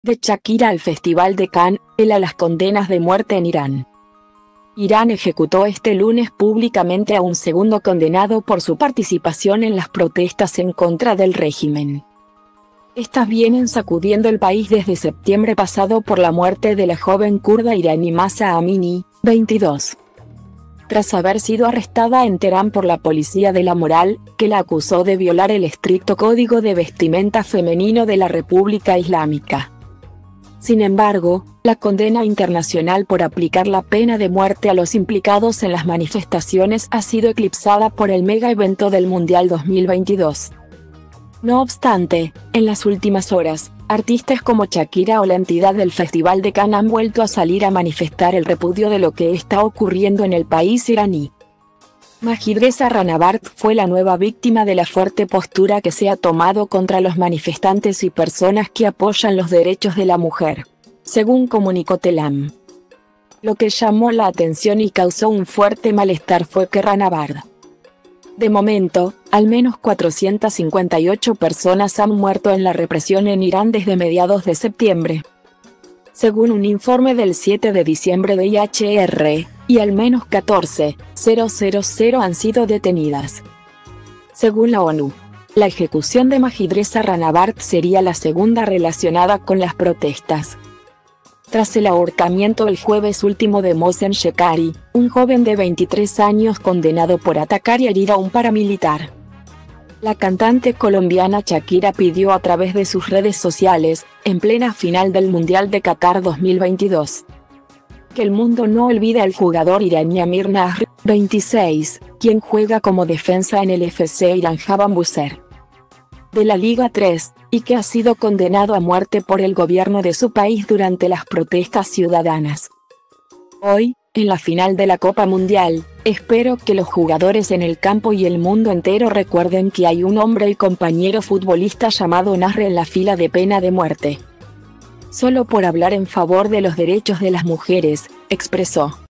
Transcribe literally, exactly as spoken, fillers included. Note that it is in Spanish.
De Shakira al Festival de Cannes, el a las condenas de muerte en Irán. Irán ejecutó este lunes públicamente a un segundo condenado por su participación en las protestas en contra del régimen. Estas vienen sacudiendo el país desde septiembre pasado por la muerte de la joven kurda iraní Mahsa Amini, veintidós. Tras haber sido arrestada en Teherán por la policía de la moral, que la acusó de violar el estricto código de vestimenta femenino de la República Islámica. Sin embargo, la condena internacional por aplicar la pena de muerte a los implicados en las manifestaciones ha sido eclipsada por el mega evento del Mundial dos mil veintidós. No obstante, en las últimas horas, artistas como Shakira o la entidad del Festival de Cannes han vuelto a salir a manifestar el repudio de lo que está ocurriendo en el país iraní. Mahidreza Rahnavard fue la nueva víctima de la fuerte postura que se ha tomado contra los manifestantes y personas que apoyan los derechos de la mujer, según comunicó Telam. Lo que llamó la atención y causó un fuerte malestar fue que Rahnavard. De momento, al menos cuatrocientas cincuenta y ocho personas han muerto en la represión en Irán desde mediados de septiembre. Según un informe del siete de diciembre de I H R, y al menos catorce mil han sido detenidas. Según la ONU, la ejecución de Mahidreza Rahnavard sería la segunda relacionada con las protestas. Tras el ahorcamiento el jueves último de Mohsen Shekari, un joven de veintitrés años condenado por atacar y herir a un paramilitar. La cantante colombiana Shakira pidió a través de sus redes sociales, en plena final del Mundial de Qatar dos mil veintidós, que el mundo no olvide al jugador iraní Amir Nahr, veintiséis, quien juega como defensa en el F C Irán Javan Busser de la Liga tres, y que ha sido condenado a muerte por el gobierno de su país durante las protestas ciudadanas. Hoy, en la final de la Copa Mundial, espero que los jugadores en el campo y el mundo entero recuerden que hay un hombre y compañero futbolista llamado Nahr en la fila de pena de muerte. Solo por hablar en favor de los derechos de las mujeres, expresó.